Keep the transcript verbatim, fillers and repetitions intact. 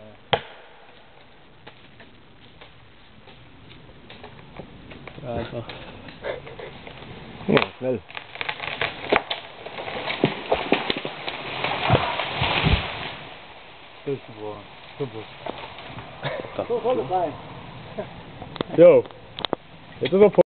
Also. Ja, schnell. Das ist super. Super. So soll es sein. Jo. Jetzt ist er